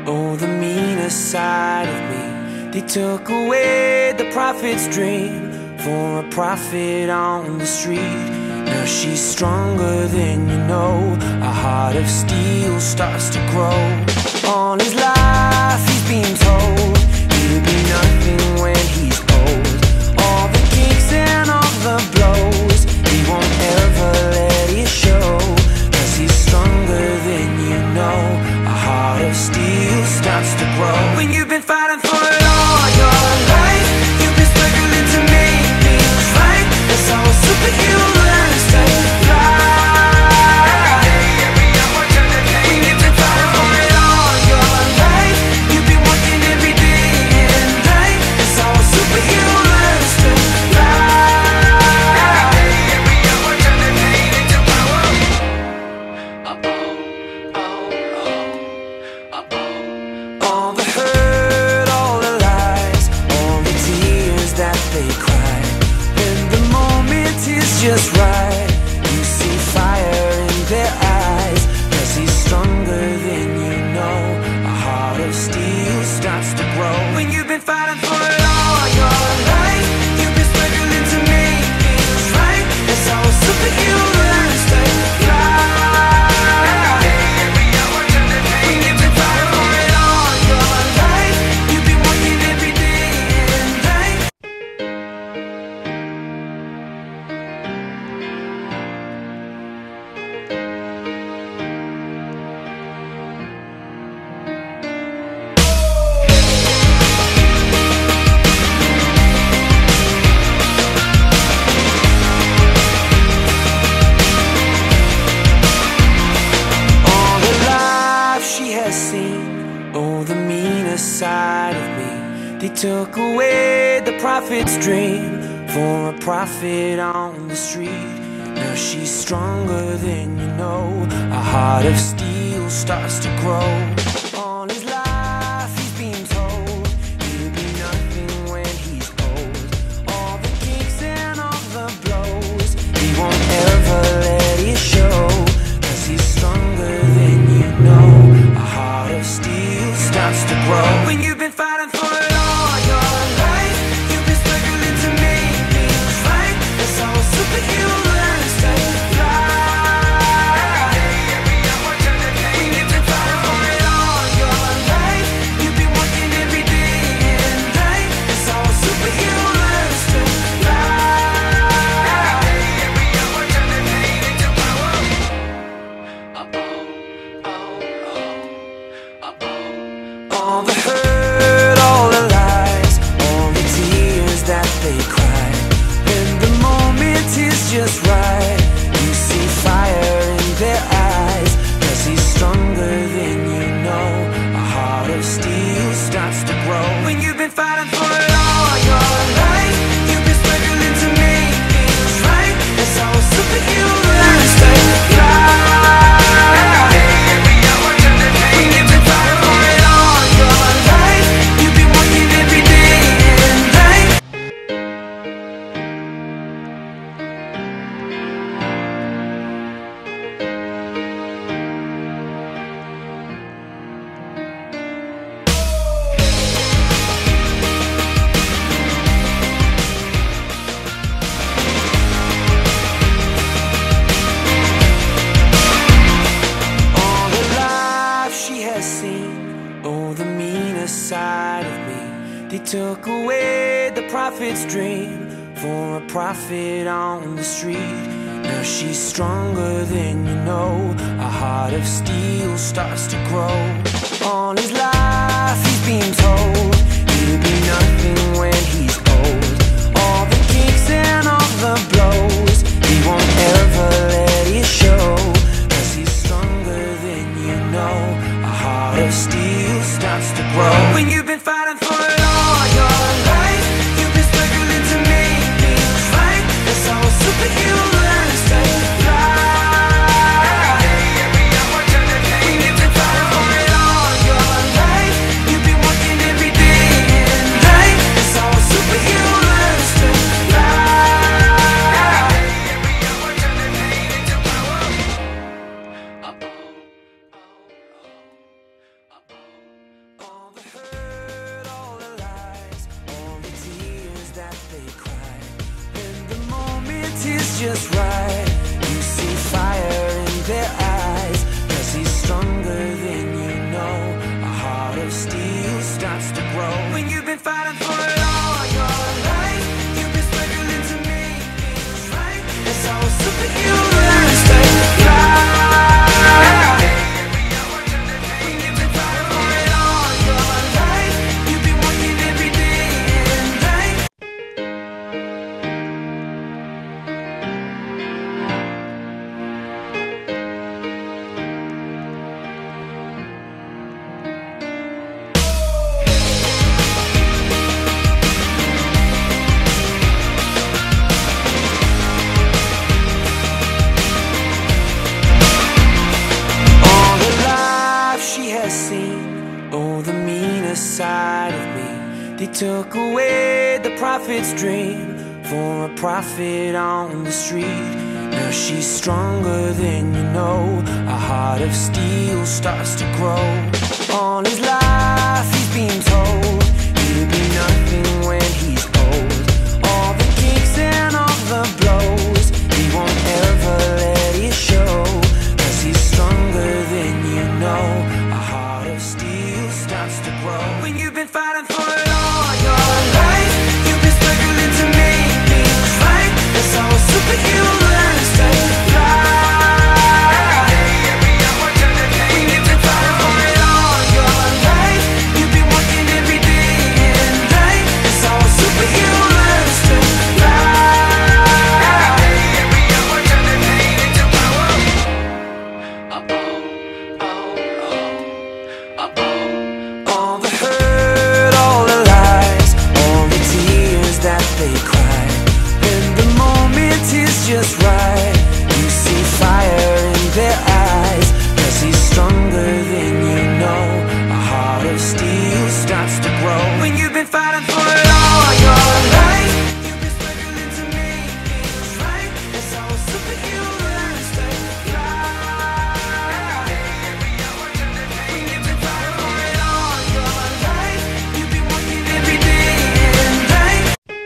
Oh, the meaner side of me. They took away the prophet's dream for a prophet on the street. Now she's stronger than you know. A heart of steel starts to grow. All his life he's been told he'll be nothing when he's old. All the kicks and all the blows, he won't ever let it show. 'Cause he's stronger than you know. A heart of steel starts to grow. When you've been fighting for it all your life, you've been struggling to make things right. That's how a superhero learns to fly. When you've been fighting for it all your life, you've been working every day and night. That's how a superhero learns to fly. All the hurt, all the lies, all the tears that they cry. When the moment is just right, you see fire in their eyes. 'Cause he's stronger than you know. A heart of steel starts to grow. When you've been fighting for it all your life, you've been struggling to make things right. That's how a superhero learns to fly. When you've been fighting for it all your life, you've been working every day and night. All the life she has seen, oh, the meaner side of me. They took away the prophet's dream for a prophet on the street. Now she's stronger than you know. A heart of steel starts to grow. All his life he's been told he'll be nothing when he's old. All the kicks and all the blows, he won't ever let it show. 'Cause he's stronger than you know. A heart of steel starts to grow. When you've been fighting for it all your life, you've been struggling to make things right. That's how a superhero learns to fly. When you've been fighting for it all your life, you've been working every day and night. That's how a superhero learns to fly. All the hurt, all the lies, all the tears that they cry. When the moment is just right, you see fire in their eyes. 'Cause he's stronger than you know. A heart of steel starts to grow. When you've been fighting for it all your life, you've been struggling to make things right. That's how a superhero learns to fly. When you've been fighting for it all your life, you've been working every day and night. All the life she has seen, oh, the meaner side of me. They took away the prophet's dream for a prophet on the street. Now she's stronger than you know. A heart of steel starts to grow. All his life he's been told he'll be nothing when he's old. All the kicks and all the blows, he won't ever let it show. 'Cause he's stronger than you know. A heart of steel starts to grow. When you've been fighting for it all your life, you've been struggling to make things right. That's how a superhero learns to fly. When you've been fighting for it all your life, you've been working every day and night. That's how a superhero learns to fly. just right. You see fire in their eyes, 'cause he's stronger than you know. A heart of steel starts to grow. When you've been fighting for it all your life, you've been struggling to make things right. That's how a superhuman starts to fly. Oh, the meaner side of me. They took away the prophet's dream for a prophet on the street. Now she's stronger than you know. A heart of steel starts to grow. All his life he's been told he'll be nothing when he's old. All the kicks and all the blows, he won't ever let it show. 'Cause he's stronger than you know. A heart of steel starts to grow. When you've been fighting for it all your life, you've been struggling to make things right. That's how a superhuman starts to fly. When you've been fighting for it all your life, you've been working every day and night. That's how a superhuman starts to fly. All the hurt, all the lies, all the tears that they cry. When the moment is just right, you see fire in their eyes. 'Cause he's stronger than you know. A heart of steel starts to grow. When you've been fighting for it all your life, you've been struggling to make things right. That's how a superhuman starts to fly. When you've been fighting for it all your life, you've been working every day and night.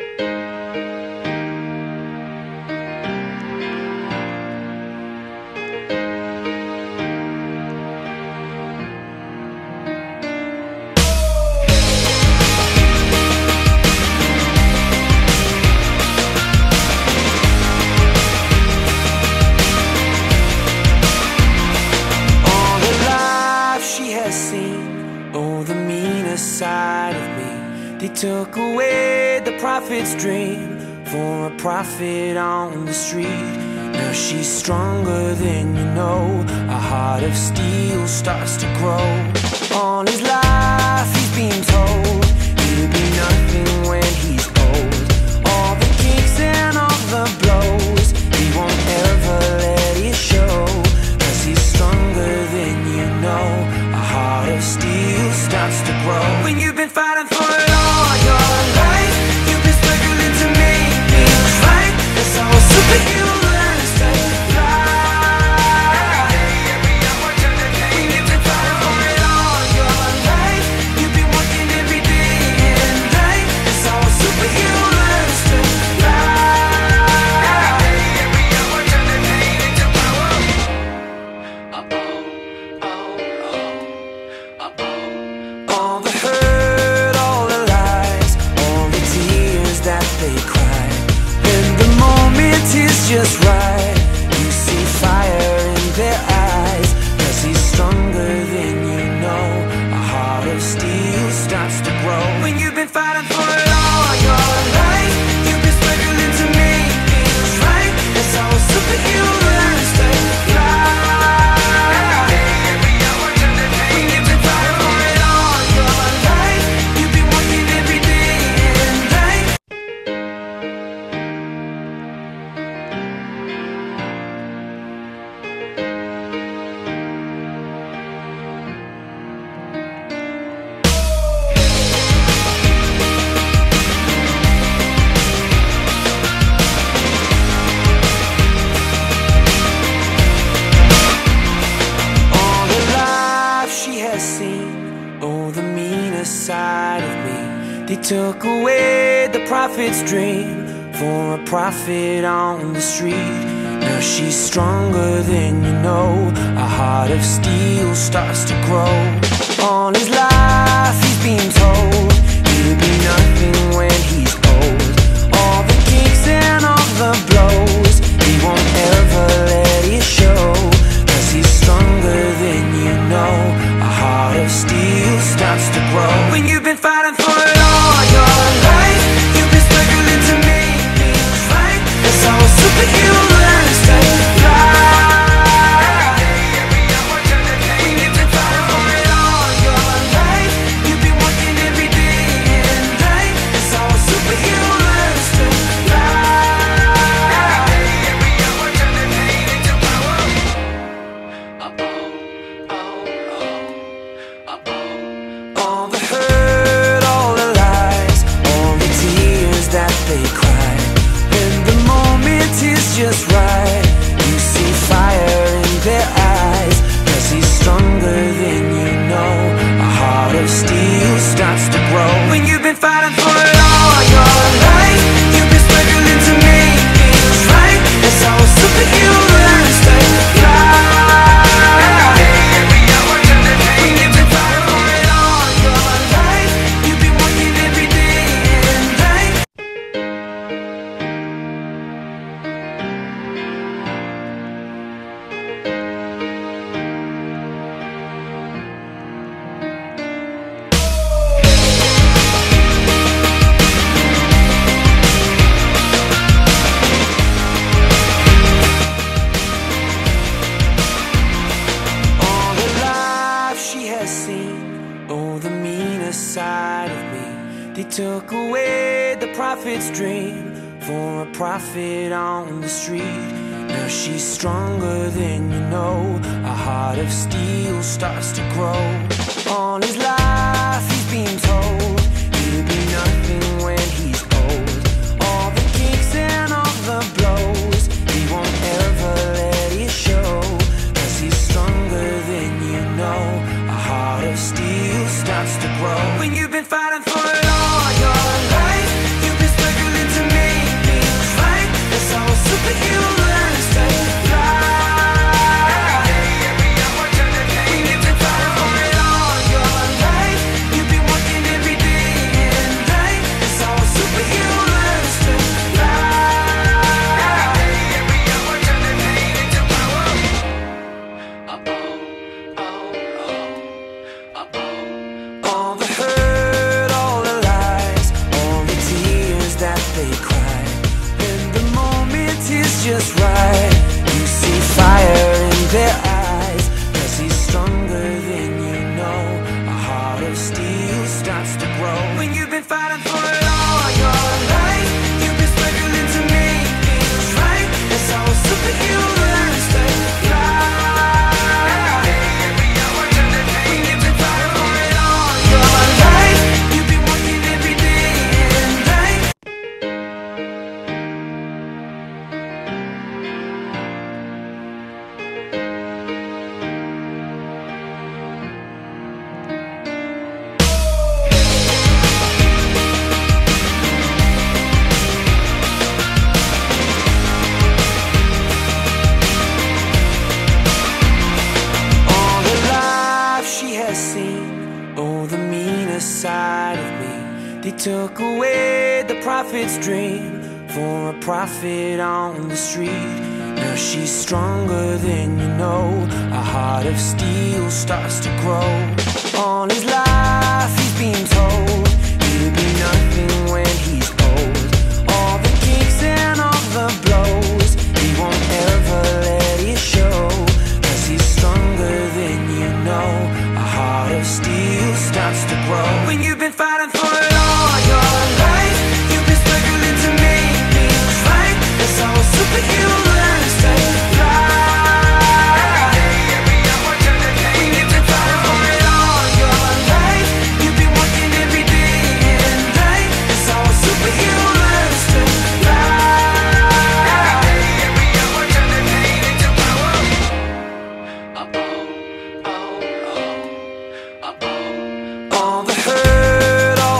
All the life she has seen, oh, the meaner side of me. They took away the prophet's dream for a prophet on the street. Now she's stronger than you know. A heart of steel starts to grow. All his life he's been told he'll be nothing when he's old. All the kicks and all the blows, he won't ever let it show. 'Cause he's stronger than you know. A heart of steel starts to grow. When you've been fighting for it all your life, you've been struggling to make things right. That's how a superhuman starts to fly. When you've been fighting for it all your life, you've been working every day and night. That's how a superhuman starts to fly. All the hurt, all the lies, all the tears that they cry. When the moment is just right, you see fire in their eyes. 'Cause he's stronger than you know. A heart of steel starts to grow. When you've been fighting for it all your life, you've been struggling to make things right. That's how a superhuman starts to fly. When you've been fighting for it all your life, you've been working every day and night. All the life she has seen, oh, the meaner side of me. They took away the prophet's dream for a profit on the street. Now she's stronger than you know. A heart of steel starts to grow. All his life he's been told he'll be nothing when he's old. All the kicks and all the blows, he won't ever let it show. 'Cause he's stronger than you know. A heart of steel starts to grow. When you've been fighting for it all your life, you've been struggling to make things right. That's how a superhero learns to fly. When you've been fighting for it all your life, you've been working every day and night. That's how a superhero learns to fly. All the hurt, all the lies, all the tears that they cry. When the moment is just right, you see fire in their eyes. 'Cause he's stronger than you know. A heart of steel starts to grow. When you've been fighting for it all your life, you've been struggling to make things right. That's how a superhero learns to fly. When you've been fighting for it all your life, you've been working every day and night. All the life she has seen, oh, the meaner side of me. They took away the prophet's dream for a profit on the street. Now she's stronger than you know. A heart of steel starts to grow. All his life he's been told he'll be nothing when he's old. All the kicks and all the blows, he won't ever let it show. 'Cause he's stronger than you know. A heart of steel starts to grow. When you've been fighting for it all your life, you've been struggling to make things right. That's how a superhero learns to fly. When you've been fighting for it all your life, you've been working every day and night. That's how a superhero learns to fly. All the hurt, all the lies, all the tears that they cry. When the moment is just right, you see fire in their eyes. 'Cause he's stronger than you know. A heart of steel starts to grow. When you've been fighting for it all your life, you've been struggling to make things right. That's how a superhero learns to fly. When you've been fighting for it all your life, you've been working every day and night. All the life she has seen, oh, the meaner side of me. They took away the prophet's dream for a profit on the street. Now she's stronger than you know. A heart of steel starts to grow. All his life he's been told he'll be nothing when he's old. All the kicks and all the blows, he won't ever let it show. 'Cause he's stronger than you know. A heart of steel starts to grow. When you've been fighting for it all your life, you've been struggling to make things right. That's how a superhero learns to fly. When you've been fighting for it all your life, you've been working every day and night. That's how a superhero learns to fly. All the hurt,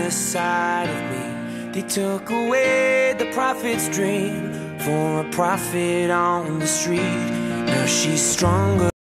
meaner side of me. They took away the prophet's dream for a prophet on the street. Now she's stronger.